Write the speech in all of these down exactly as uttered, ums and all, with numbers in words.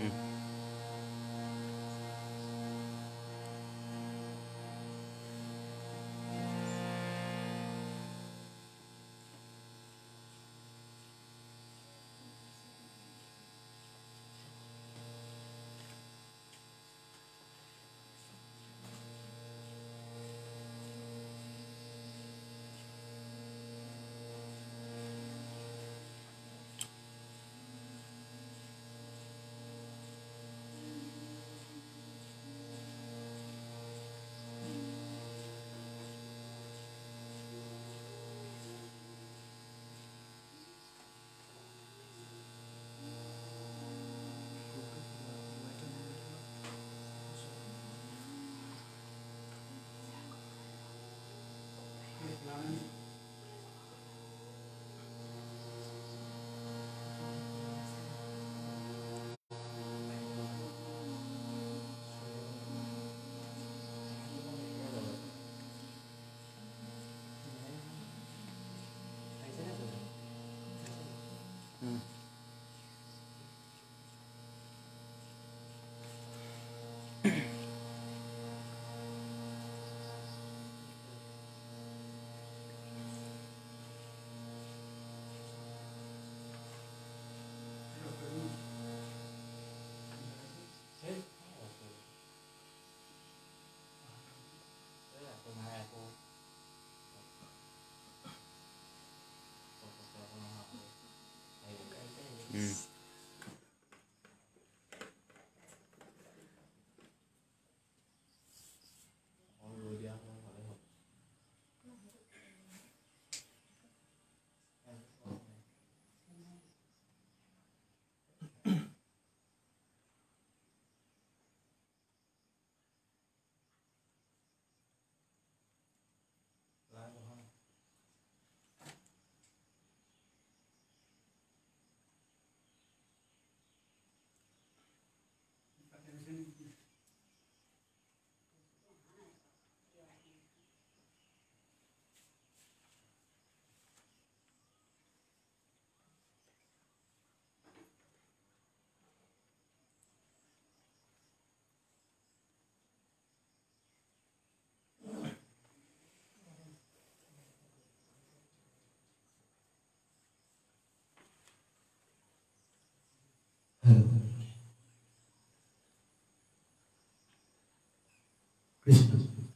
Krishna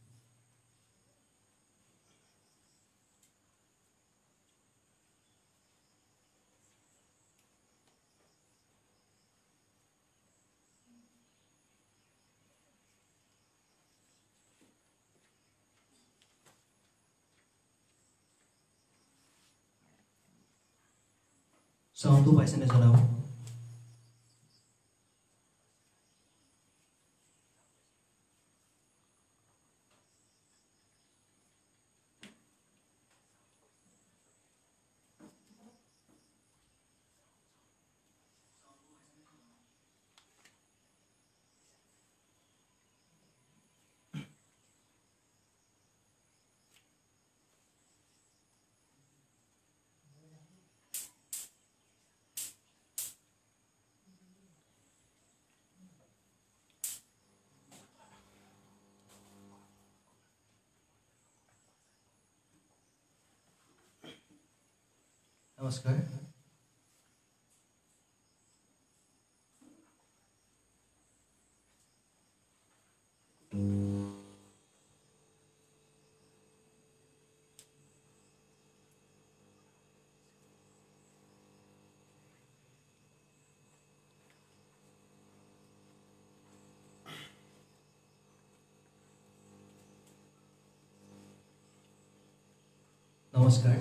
sound तो पैसे ने चलाओ नमस्कार नमस्कार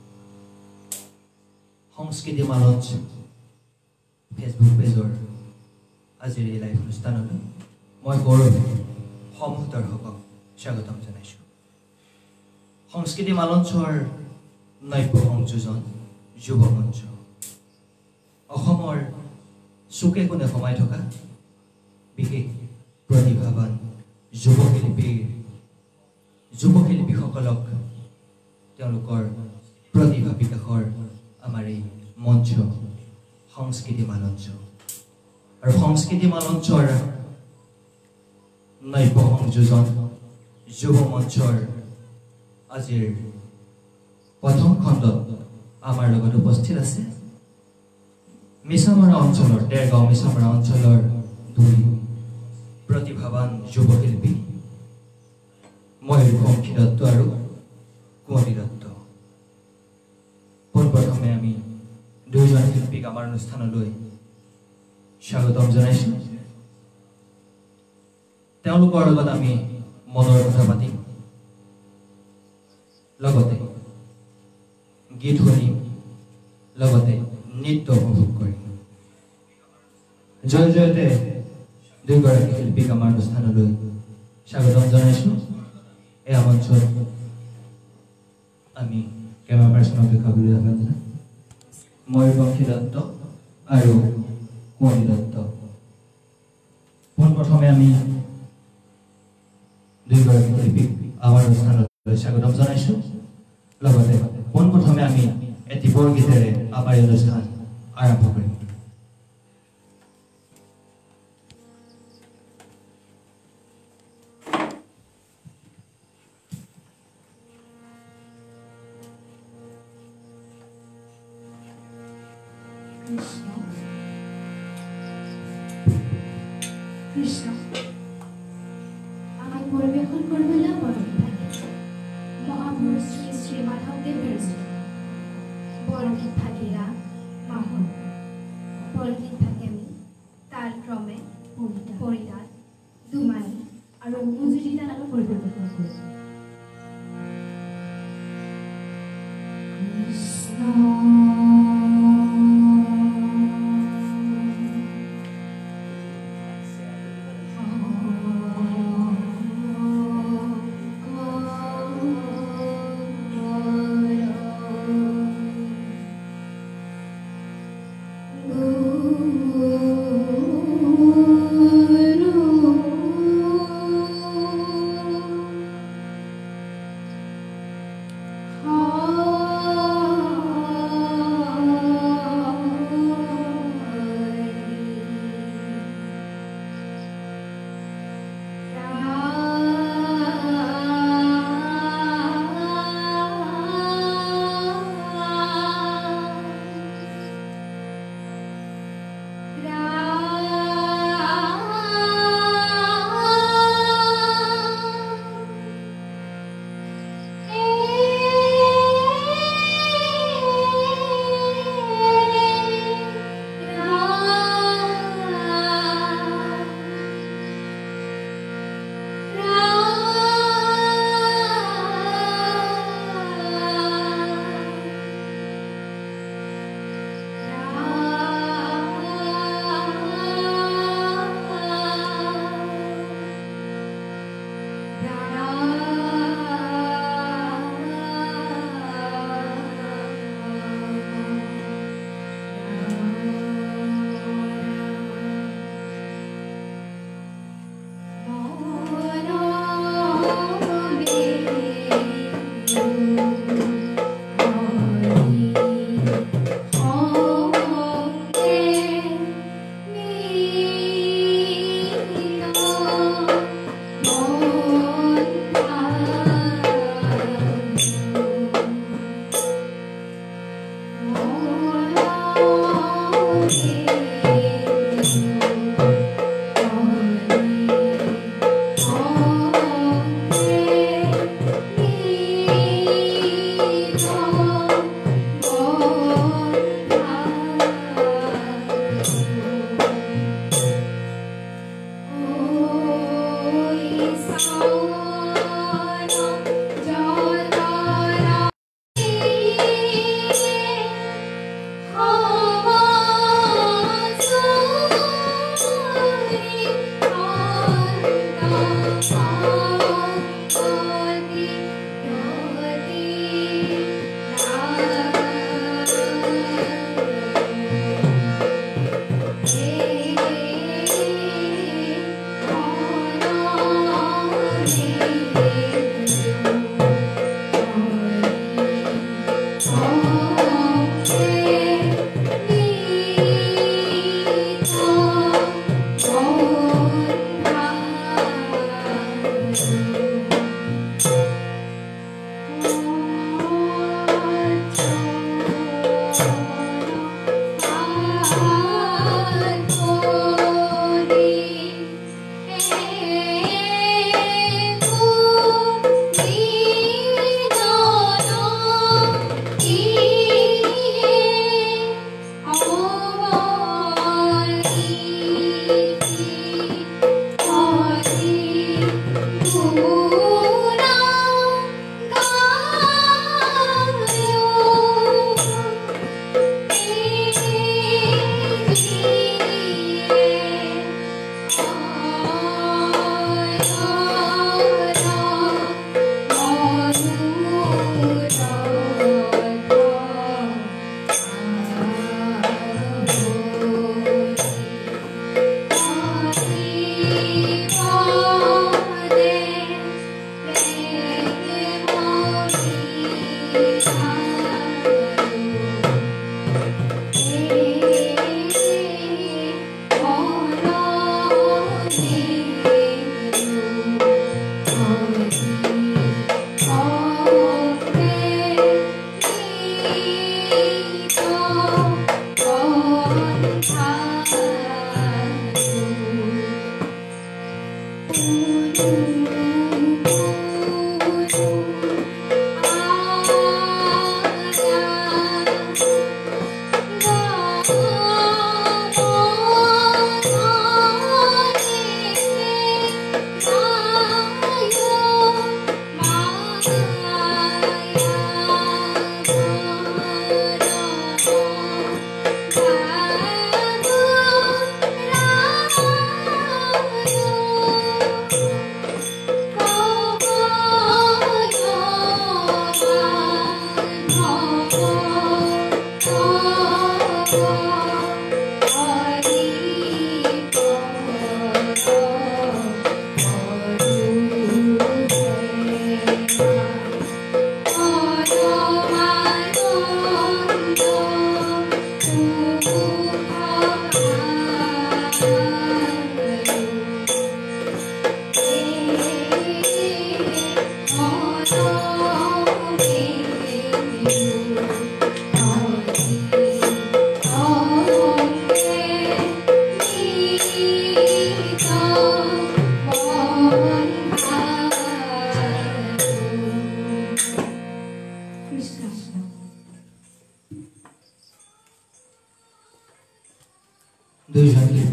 সংস্কৃতি মালঞ্চ ফেসবুক পেজৰ আজিৰ এই লাইভ অনুষ্ঠানলৈ মই গৌৰৱ সমূহ দৰ্শকক স্বাগতম জনাইছো সংস্কৃতি মালঞ্চৰ নৈব সংযোজন যুৱ মঞ্চ অসমৰ চুকে কোণে সোমাই থকা বিশেষ প্ৰতিভাৱান যুৱ শিল্পীৰ যুৱ শিল্পীসকলক তেওঁলোকৰ প্ৰতিভা বিকাশৰ আমাৰ এই মঞ্চ সংস্কৃতি মালঞ্চ और संस्कृति मंचर नैब संयोजन युव मंचर आज प्रथम खंडत आमार लगत उपस्थित आछे मिसामारा अंचल देरगाँव मिसामारा अंचल दुई प्रतिभावान युवशिल्पी मयूरपंखी दत्त और कुंवरी दत्त पोनप्रथमे आमी दुइजन शिल्पीक आमार अनुष्ठानলৈ स्वागतम जनाइছো তেওঁলোকৰ লগত আমি মনৰ কথা পাতিম লগতে গীত শুনিম লগতে নৃত্য উপভোগ কৰিম জয় জয়তে দুইগৰাকী শিল্পীক আমাৰ অনুষ্ঠানলৈ স্বাগতম জনাইছো এই মঞ্চত আমি কেমেৰা পাৰ্চনক দেখাবলৈ যাম ময়ূৰপঙ্খী দত্ত আৰু কুঁৱৰী দত্ত পোনপ্ৰথমে আমি দুইগৰাকী শিল্পীক আমাৰ অনুষ্ঠানলৈ স্বাগতম জনাইছো লগতে পোনপ্ৰথমে আমি এটি বৰগীতেৰে আমাৰ অনুষ্ঠান আৰম্ভ কৰিম কৃষ্ণ আমার পরিবেশন করবলা বরগীত মহাপুরুষ শ্রী শ্রী মাধবদেবের বরগীত থাকিলা মাহন বরগীত থাকে আমি তাল ক্রমে পরিদান দুমানি আর মজুরিদান আমি পরিবেশন করি কৃষ্ণ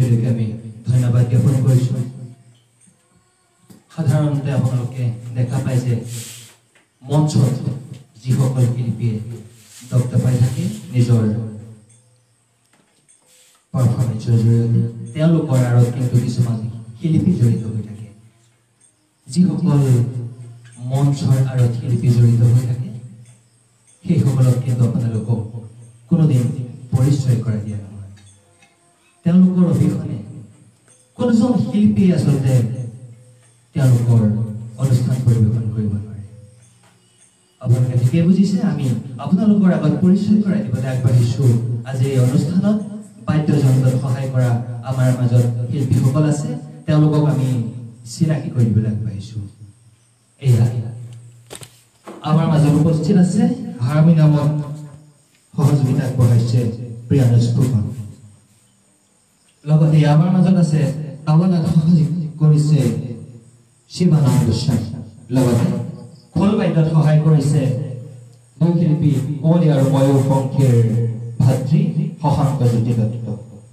জৰিয়তে আমি ধন্যবাদ জ্ঞাপন কৰিছোঁ। সাধাৰণতে আপোনালোকে দেখা পায় যে মঞ্চত যিসকল শিল্পীয়ে দক্ষ পাই থাকে নিজৰ পাৰফৰ্মেন্সৰ জৰিয়তে তেওঁলোকৰ আঁৰত কিন্তু কিছুমান শিল্পী জড়িত হৈ থাকে। যিসকল মঞ্চৰ আঁৰত শিল্পী জড়িত হৈ থাকে সেইসকলক কিন্তু আপোনালোকক কোনোদিন পৰিচয় কৰা দিয়া নহয়। তেওঁলোকৰ অবিহনে কোনোজন শিল্পী আচলতে তেওঁলোকৰ অনুষ্ঠান পৰিৱেশন কৰিব নোৱাৰে। আপোনালোকে ঠিকেই বুজিছে। আমি আপোনালোকৰ আগত পৰিচয় কৰাই দিবলৈ আগবাঢ়িছোঁ। আজি এই অনুষ্ঠানত বাদ্যযন্ত্ৰত সহায় কৰা আমাৰ মাজত শিল্পীসকল আছে, তেওঁলোকক আমি চিনাকি কৰি দিবলৈ আগবাঢ়িছোঁ। এয়া আমাৰ মাজত উপস্থিত আছে হাৰমনিয়ামত সহযোগিতা আগবঢ়াইছে প্ৰিয়ানুজ ফুকন। লগতে আমাৰ মাজত আছে তাবলাত সহযোগিতা কৰিছে শিৱানন্দ গোস্বামী। লগতে খোল বাদ্যত সহায় কৰিছে নৃশিল্পী কুঁৱলী আৰু ময়ূৰ পংখীৰ ভাতৃ শশাংক জ্যোতি দত্ত।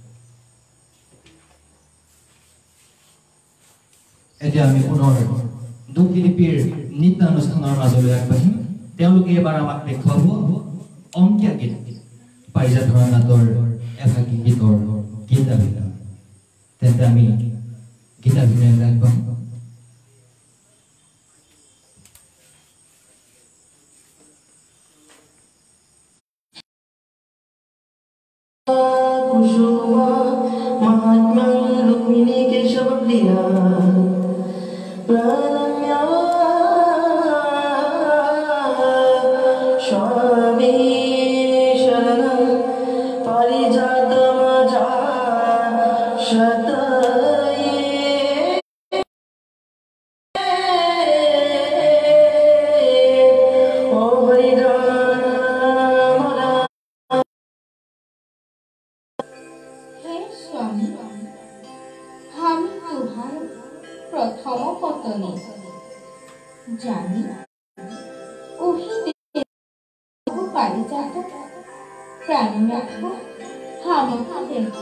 এতিয়া আমি পুনৰ দুশিল্পীৰ নৃত্যানুষ্ঠানৰ মাজলৈ আগবাঢ়িম। তেওঁলোকে এবাৰ আমাক দেখুৱাব অংকীয়া গীত পাৰিজাত নাটৰ এভাগী গীতৰ গীতাভিনয়। তেন্তে আমি গীতাভিনয়লৈ আগবাঢ়িম। महात्मा रुक्मिणी केशव प्रिया प्रणम्या स्वामी शरणं पारिजातमजा शतये ओ हरिराम स्वामी हम तुहार प्रथम पत्नी जानी ओही देव पारिजात प्राणनाथ हमको देखो।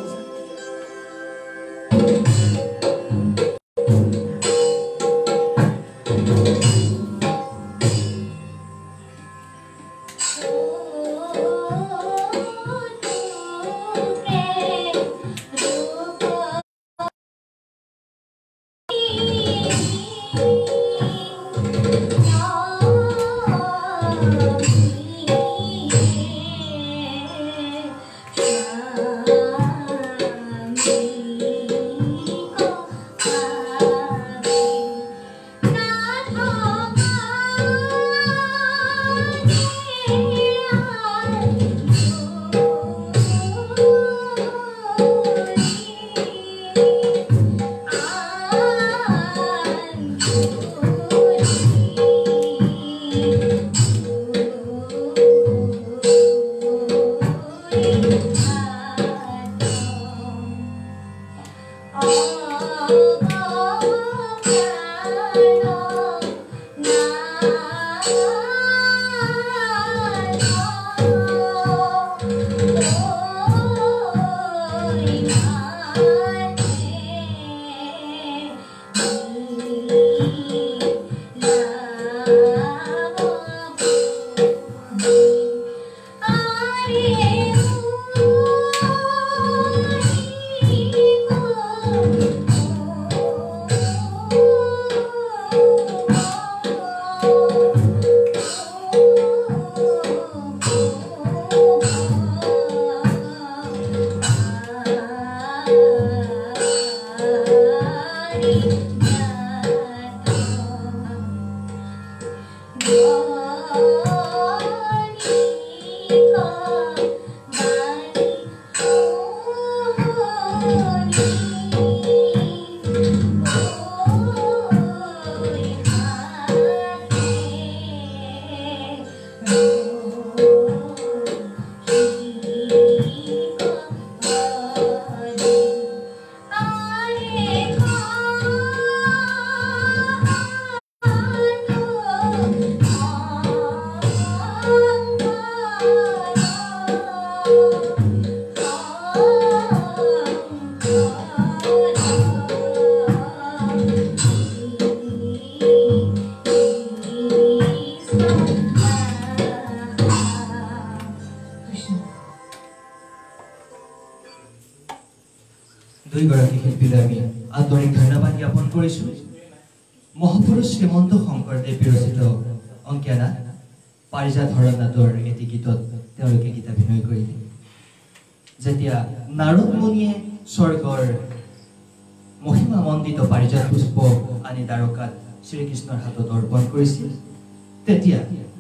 দুইগৰাকী শিল্পীলৈ আমি আন্তৰিক ধন্যবাদ জ্ঞাপন কৰিছোঁ। মহাপুৰুষ শ্ৰীমন্ত শংকৰদেৱ বিৰচিত অংকীয়া পাৰিজাত হৰণাটৰ এটি গীতত তেওঁলোকে গীতাভিনয় কৰিলে। যেতিয়া নাৰদ মুনিয়ে স্বৰ্গৰ মহিমামণ্ডিত পাৰিজাত পুষ্প আনি দ্বাৰকাত শ্ৰীকৃষ্ণৰ হাতত অৰ্পণ কৰিছিল, তেতিয়া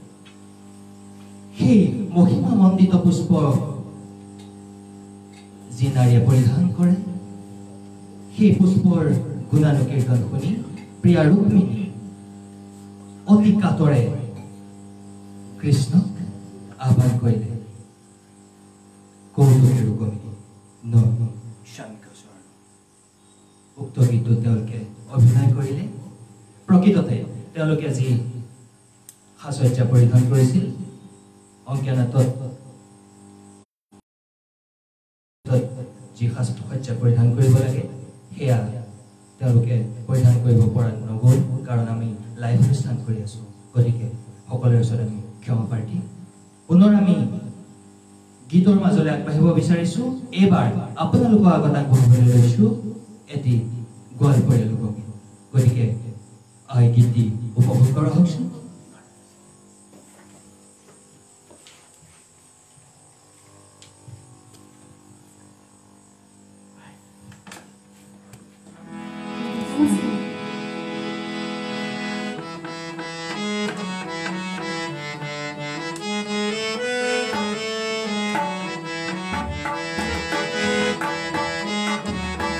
সেই মহিমামণ্ডিত পুষ্প যি নাৰীয়ে পৰিধান কৰে, সেই পুষ্পৰ গুণানুকীৰ্তন শুনি প্ৰিয়া ৰুক্মিণী অতি কাতৰে কৃষ্ণক আহ্বান কৰিলে, কৌতুকে ৰুক্মিণী ন শংকৰ। উক্ত গীতটো তেওঁলোকে অভিনয় কৰিলে। প্ৰকৃততে তেওঁলোকে যি সাজসজ্জা পৰিধান কৰিছিল, অংকীয়া নাটত যি সাজ সজ্জা পৰিধান কৰিব লাগে সেয়া তেওঁলোকে পৰিধান কৰিব পৰা নগ'ল, কাৰণ আমি লাইভ অনুষ্ঠান কৰি আছোঁ। গতিকে সকলোৰে ওচৰত আমি ক্ষমা প্ৰাৰ্থী। পুনৰ আমি গীতৰ মাজলৈ আগবাঢ়িব বিচাৰিছোঁ। এইবাৰ আপোনালোকৰ আগত আগবঢ়াবলৈ লৈছোঁ এটি গোৱালপৰীয়া লোকগীত। গতিকে এই গীতটি উপভোগ কৰা হওকচোন। Thank you.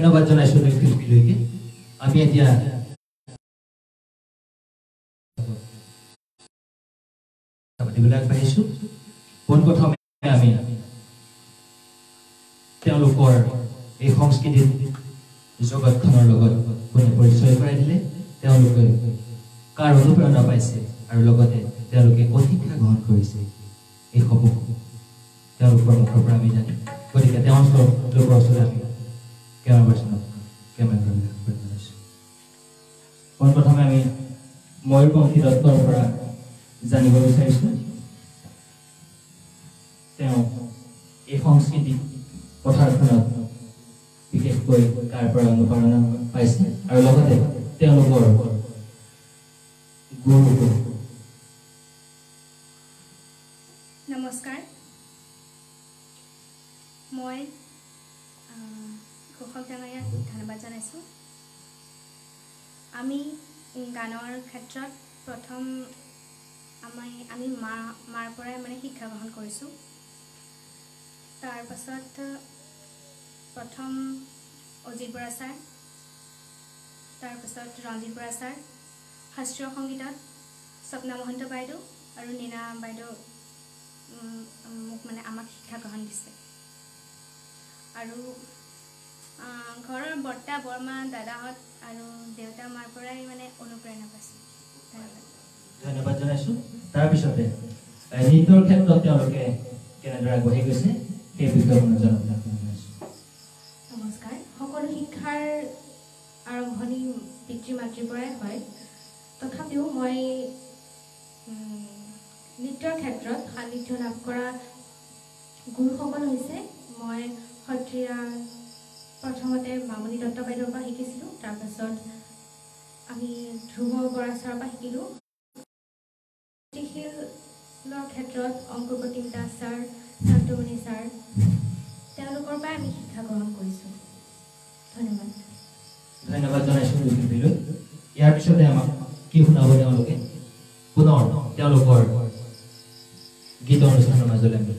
ধন্যবাদ জনাইছোঁ দুই শিল্পীলৈকে আমি এতিয়া পাতিবলৈ আগবাঢ়িছোঁ পোনপ্ৰথমে আমি তেওঁলোকৰ এই সংস্কৃতিৰ জগতখনৰ লগত কোনে পৰিচয় কৰাই দিলে তেওঁলোকে কাৰ অনুপ্ৰেৰণা পাইছে আৰু লগতে তেওঁলোকে ক'ত শিক্ষা গ্ৰহণ কৰিছে এই সকলো তেওঁলোকৰ মুখৰ পৰা আমি জানিম গতিকে তেওঁলোকৰ লোকৰ ওচৰত আমি কেমেৰা পাৰ্চনক কেমেৰা কৰিব জনাইছোঁ পোনপ্ৰথমে আমি ময়ূৰপংখী দত্তৰ পৰা জানিব বিচাৰিছোঁ তেওঁ এই সংস্কৃতিক পথাৰখনত বিশেষকৈ কাৰ পৰা অনুপ্ৰেৰণা পাইছে আৰু লগতে তেওঁলোকৰ গুৰু নমস্কাৰ মই কুশল ডাঙৰীয়াক ধন্যবাদ জনাইছোঁ আমি গানৰ ক্ষেত্ৰত প্ৰথম আমি আমি মা মাৰ পৰাই মানে শিক্ষা গ্ৰহণ কৰিছোঁ তাৰ পাছত প্ৰথম অজিত বৰা ছাৰ তাৰ পাছত ৰঞ্জিত বৰা ছাৰ শাস্ত্ৰীয় সংগীতত স্বপ্না মহন্ত বাইদেউ আৰু নীনা বাইদেউ মোক মানে আমাক শিক্ষা গ্ৰহণ দিছে আৰু ঘৰৰ বৰ্তা বৰমা দাদাহঁত আৰু দেউতা মাৰ পৰাই মানে অনুপ্ৰেৰণা পাইছোঁ ধন্যবাদ ধন্যবাদ জনাইছোঁ তাৰপিছতে নৃত্যৰ ক্ষেত্ৰত তেওঁলোকে কেনেদৰে আগবাঢ়ি গৈছে সেই বিষয়ে জনাবলৈ জনাইছোঁ নমস্কাৰ সকলো শিক্ষাৰ আৰম্ভণি পিতৃ মাতৃৰ পৰাই হয় তথাপিও মই নৃত্যৰ ক্ষেত্ৰত সান্নিধ্য লাভ কৰা গুৰুসকল হৈছে মই সত্ৰীয়া প্ৰথমতে মামণি দত্ত বাইদেউৰ পৰা শিকিছিলোঁ তাৰপাছত আমি ধ্ৰুৱ বৰা ছাৰৰ পৰা শিকিলোঁ গতিশীলৰ ক্ষেত্ৰত অংকুৰপ্ৰতিম দাস ছাৰ শান্তমণি ছাৰ তেওঁলোকৰ পৰাই আমি শিক্ষা গ্ৰহণ কৰিছোঁ ধন্যবাদ ধন্যবাদ জনাইছোঁ দুই শিল্পীলৈ ইয়াৰ পিছতে আমাক কি শুনাব তেওঁলোকে পুনৰ তেওঁলোকৰ গীত অনুষ্ঠানৰ মাজলৈ